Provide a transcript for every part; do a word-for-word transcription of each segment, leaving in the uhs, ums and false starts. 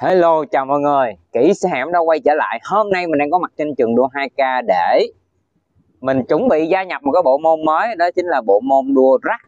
Hello, chào mọi người. Kỹ sư Hẻm đã quay trở lại. Hôm nay mình đang có mặt trên trường đua hai K để mình chuẩn bị gia nhập một cái bộ môn mới, đó chính là bộ môn đua rắc.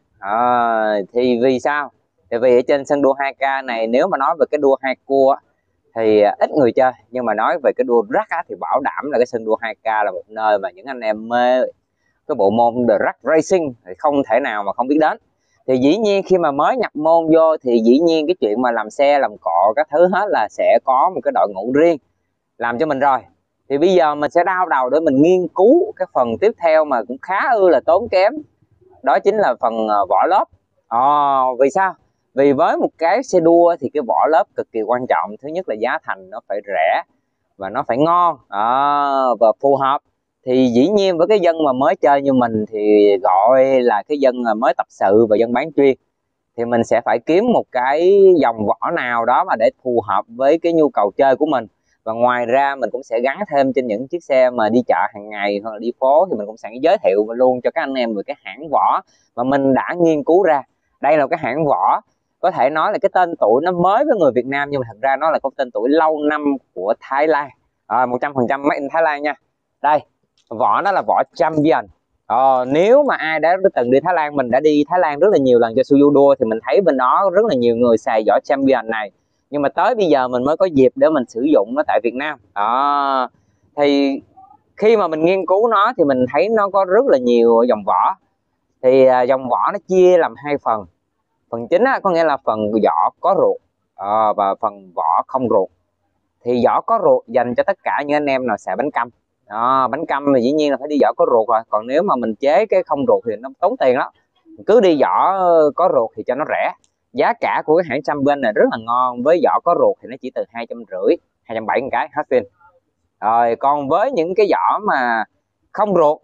À, thì vì sao? Thì vì ở trên sân đua hai K này, nếu mà nói về cái đua hai cua thì ít người chơi, nhưng mà nói về cái đua rắc thì bảo đảm là cái sân đua hai K là một nơi mà những anh em mê cái bộ môn The Rắc Racing thì không thể nào mà không biết đến. Thì dĩ nhiên khi mà mới nhập môn vô thì dĩ nhiên cái chuyện mà làm xe làm cọ các thứ hết là sẽ có một cái đội ngũ riêng làm cho mình rồi. Thì bây giờ mình sẽ đau đầu để mình nghiên cứu cái phần tiếp theo mà cũng khá ư là tốn kém, đó chính là phần vỏ lớp. À, vì sao? Vì với một cái xe đua thì cái vỏ lớp cực kỳ quan trọng. Thứ nhất là giá thành nó phải rẻ và nó phải ngon à, và phù hợp. Thì dĩ nhiên với cái dân mà mới chơi như mình thì gọi là cái dân mới tập sự và dân bán chuyên, thì mình sẽ phải kiếm một cái dòng vỏ nào đó mà để phù hợp với cái nhu cầu chơi của mình. Và ngoài ra mình cũng sẽ gắn thêm trên những chiếc xe mà đi chợ hàng ngày hoặc là đi phố, thì mình cũng sẽ giới thiệu luôn cho các anh em về cái hãng vỏ mà mình đã nghiên cứu ra. Đây là cái hãng vỏ có thể nói là cái tên tuổi nó mới với người Việt Nam, nhưng mà thật ra nó là có tên tuổi lâu năm của Thái Lan, à, một trăm phần trăm made in Thái Lan nha. Đây, vỏ nó là vỏ Champion. Ờ, nếu mà ai đã từng đi Thái Lan, mình đã đi Thái Lan rất là nhiều lần cho Suzuki đua, thì mình thấy bên đó rất là nhiều người xài vỏ Champion này, nhưng mà tới bây giờ mình mới có dịp để mình sử dụng nó tại Việt Nam. Đó, thì khi mà mình nghiên cứu nó thì mình thấy nó có rất là nhiều dòng vỏ. Thì à, dòng vỏ nó chia làm hai phần. Phần chính á, có nghĩa là phần vỏ có ruột à, và phần vỏ không ruột. Thì vỏ có ruột dành cho tất cả những anh em nào xài bánh căm. Đó, bánh căm thì dĩ nhiên là phải đi vỏ có ruột rồi, còn nếu mà mình chế cái không ruột thì nó tốn tiền lắm. Cứ đi vỏ có ruột thì cho nó rẻ. Giá cả của cái hãng Champion này rất là ngon, với vỏ có ruột thì nó chỉ từ hai trăm rưỡi hai trăm bảy mươi cái hết pin rồi. Còn với những cái vỏ mà không ruột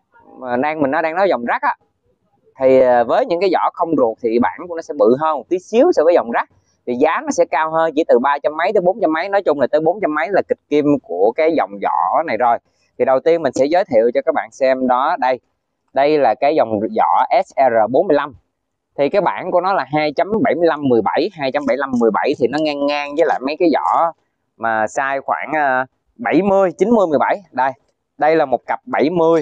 mà đang mình nó đang nói dòng rắc á, thì với những cái vỏ không ruột thì bản của nó sẽ bự hơn một tí xíu so với dòng rắc, thì giá nó sẽ cao hơn, chỉ từ ba trăm mấy tới bốn trăm mấy, nói chung là tới bốn trăm mấy là kịch kim của cái dòng vỏ này rồi. Thì đầu tiên mình sẽ giới thiệu cho các bạn xem đó. Đây đây là cái dòng vỏ S R bốn mươi lăm, thì cái bản của nó là hai chấm bảy mươi lăm mười bảy, hai chấm bảy mươi lăm mười bảy, thì nó ngang ngang với lại mấy cái vỏ mà size khoảng bảy mươi chín mươi mười bảy. Đây đây là một cặp bảy mươi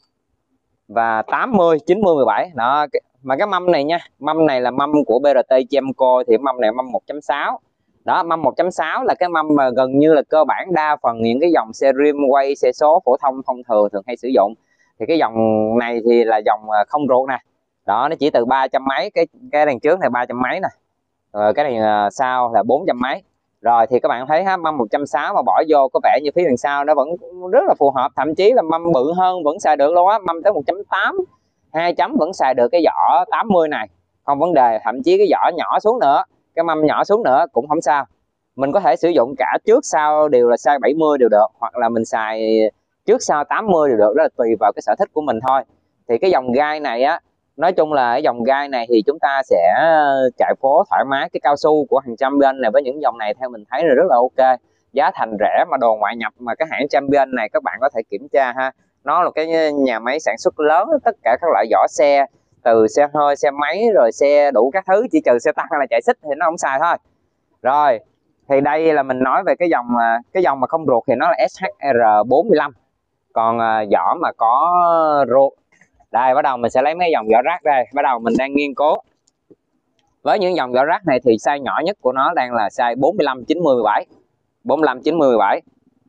và tám mươi chín mươi mười bảy đó. Mà cái mâm này nha, mâm này là mâm của bê rờ tê Chemco, thì mâm này mâm một chấm sáu đó. Mâm một chấm sáu là cái mâm mà gần như là cơ bản đa phần những cái dòng xe rim quay xe số phổ thông thông thường thường hay sử dụng. Thì cái dòng này thì là dòng không ruột nè, đó, nó chỉ từ ba trăm mấy, cái cái đằng trước này ba trăm mấy nè, rồi cái này sau là bốn trăm mấy. Rồi thì các bạn thấy ha, mâm một trăm sáu mươi mà bỏ vô có vẻ như phía đằng sau nó vẫn rất là phù hợp, thậm chí là mâm bự hơn vẫn xài được luôn á. Mâm tới một chấm tám, hai chấm vẫn xài được cái vỏ tám mươi này, không vấn đề. Thậm chí cái vỏ nhỏ xuống nữa, cái mâm nhỏ xuống nữa cũng không sao. Mình có thể sử dụng cả trước sau đều là size bảy mươi đều được, hoặc là mình xài trước sau tám mươi đều được, đó là tùy vào cái sở thích của mình thôi. Thì cái dòng gai này á, nói chung là cái dòng gai này thì chúng ta sẽ chạy phố thoải mái. Cái cao su của hàng Champion này với những dòng này theo mình thấy là rất là ok, giá thành rẻ mà đồ ngoại nhập. Mà cái hãng Champion này các bạn có thể kiểm tra ha, nó là cái nhà máy sản xuất lớn tất cả các loại vỏ xe, từ xe hơi, xe máy, rồi xe đủ các thứ, chỉ trừ xe tăng hay là chạy xích thì nó không xài thôi. Rồi thì đây là mình nói về cái dòng cái dòng mà không ruột thì nó là S H R bốn mươi lăm. Còn vỏ mà có ruột, đây bắt đầu mình sẽ lấy mấy dòng vỏ rác đây. Bắt đầu mình đang nghiên cứu với những dòng vỏ rác này, thì size nhỏ nhất của nó đang là size bốn mươi lăm chín mươi mười bảy, bốn mươi lăm chín mươi mười bảy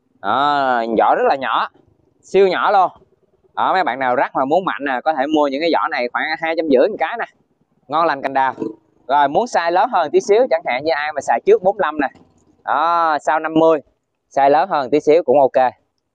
đó, vỏ rất là nhỏ, siêu nhỏ luôn đó. Mấy bạn nào rác mà muốn mạnh nè, có thể mua những cái vỏ này khoảng hai trăm rưỡi một cái nè, ngon lành cành đào. Rồi muốn size lớn hơn tí xíu, chẳng hạn như ai mà xài trước bốn mươi lăm nè đó, sau năm mươi, size lớn hơn tí xíu cũng ok.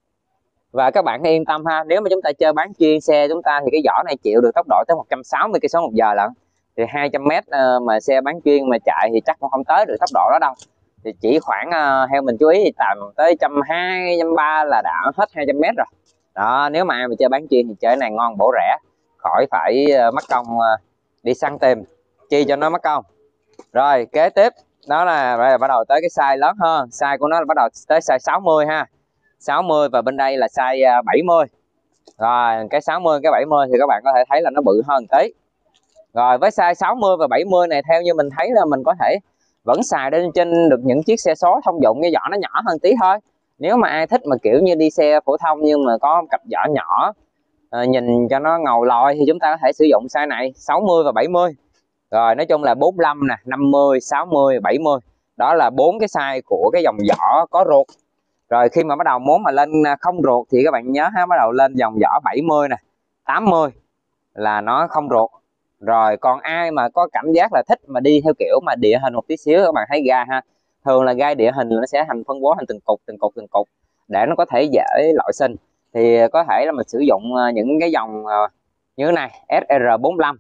Và các bạn yên tâm ha, nếu mà chúng ta chơi bán chuyên xe chúng ta thì cái vỏ này chịu được tốc độ tới một trăm sáu mươi cây số một giờ lận. Thì hai trăm mét mà xe bán chuyên mà chạy thì chắc cũng không tới được tốc độ đó đâu. Thì chỉ khoảng theo mình chú ý thì tầm tới một trăm hai mươi, một trăm ba mươi là đã hết hai trăm mét rồi. Đó, nếu mà ai mà chơi bán chuyên thì chơi này ngon bổ rẻ, khỏi phải mất công đi săn tìm chi cho nó mất công. Rồi kế tiếp đó là rồi bắt đầu tới cái size lớn hơn, size của nó là bắt đầu tới size sáu mươi ha, sáu mươi, và bên đây là size bảy mươi. Rồi cái sáu mươi cái bảy mươi thì các bạn có thể thấy là nó bự hơn tí. Rồi với size sáu mươi và bảy mươi này theo như mình thấy là mình có thể vẫn xài lên trên được những chiếc xe số thông dụng, cái vỏ nó nhỏ hơn tí thôi. Nếu mà ai thích mà kiểu như đi xe phổ thông nhưng mà có cặp vỏ nhỏ, à, nhìn cho nó ngầu lòi, thì chúng ta có thể sử dụng size này sáu mươi và bảy mươi. Rồi nói chung là bốn mươi lăm nè, năm mươi, sáu mươi, bảy mươi. Đó là bốn cái size của cái dòng vỏ có ruột. Rồi khi mà bắt đầu muốn mà lên không ruột thì các bạn nhớ ha, bắt đầu lên dòng vỏ bảy mươi nè, tám mươi là nó không ruột. Rồi còn ai mà có cảm giác là thích mà đi theo kiểu mà địa hình một tí xíu, các bạn thấy gai ha, thường là gai địa hình nó sẽ thành phân bố thành từng cục từng cục từng cục để nó có thể dễ loại sinh, thì có thể là mình sử dụng những cái dòng như thế này, ét rờ bốn mươi lăm.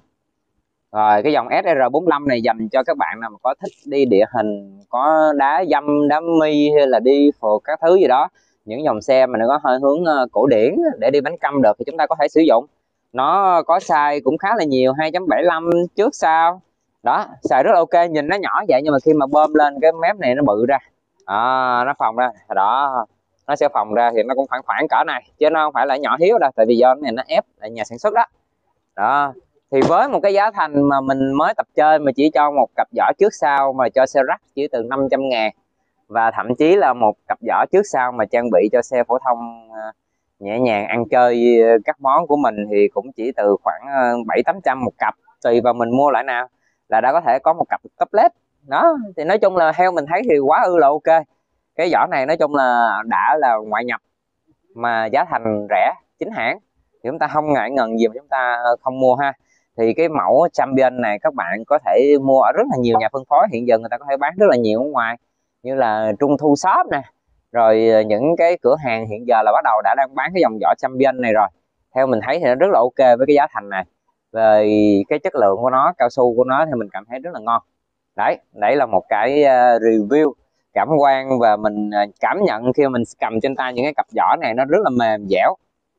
Rồi cái dòng ét rờ bốn mươi lăm này dành cho các bạn nào mà có thích đi địa hình, có đá dăm, đá mi hay là đi phượt các thứ gì đó, những dòng xe mà nó có hơi hướng cổ điển để đi bánh căm được, thì chúng ta có thể sử dụng. Nó có size cũng khá là nhiều, hai chấm bảy lăm trước sau đó, xài rất là ok. Nhìn nó nhỏ vậy nhưng mà khi mà bơm lên cái mép này nó bự ra, à, nó phồng ra đó, nó sẽ phồng ra thì nó cũng khoảng khoảng cỡ này, chứ nó không phải là nhỏ hiếu đâu, tại vì do cái này nó ép là nhà sản xuất đó. Đó thì với một cái giá thành mà mình mới tập chơi mà chỉ cho một cặp vỏ trước sau mà cho xe rắc chỉ từ năm trăm ngàn, và thậm chí là một cặp vỏ trước sau mà trang bị cho xe phổ thông nhẹ nhàng ăn chơi các món của mình thì cũng chỉ từ khoảng bảy tám trăm một cặp, tùy vào mình mua loại nào là đã có thể có một cặp top đó. Thì nói chung là theo mình thấy thì quá ư là ok. Cái vỏ này nói chung là đã là ngoại nhập mà giá thành rẻ chính hãng thì chúng ta không ngại ngần gì mà chúng ta không mua ha. Thì cái mẫu Champion này các bạn có thể mua ở rất là nhiều nhà phân phối, hiện giờ người ta có thể bán rất là nhiều ở ngoài, như là Trung Thu Shop nè, rồi những cái cửa hàng hiện giờ là bắt đầu đã đang bán cái dòng vỏ Champion này rồi. Theo mình thấy thì nó rất là ok với cái giá thành này, về cái chất lượng của nó, cao su của nó thì mình cảm thấy rất là ngon. Đấy, đấy là một cái review cảm quan và mình cảm nhận khi mình cầm trên tay những cái cặp vỏ này, nó rất là mềm dẻo.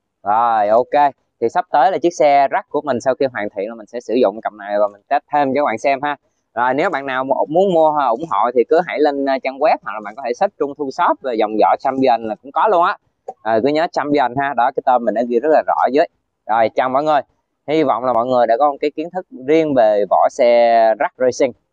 Rồi ok, thì sắp tới là chiếc xe rắc của mình sau khi hoàn thiện là mình sẽ sử dụng cặp này và mình test thêm cho các bạn xem ha. Rồi nếu bạn nào muốn mua hoặc ủng hộ thì cứ hãy lên trang web, hoặc là bạn có thể search Trung Thu Shop về dòng vỏ Champion là cũng có luôn á. À, cứ nhớ Champion ha, đó cái tên mình đã ghi rất là rõ ở dưới. Rồi chào mọi người, hy vọng là mọi người đã có một cái kiến thức riêng về vỏ xe rắc racing.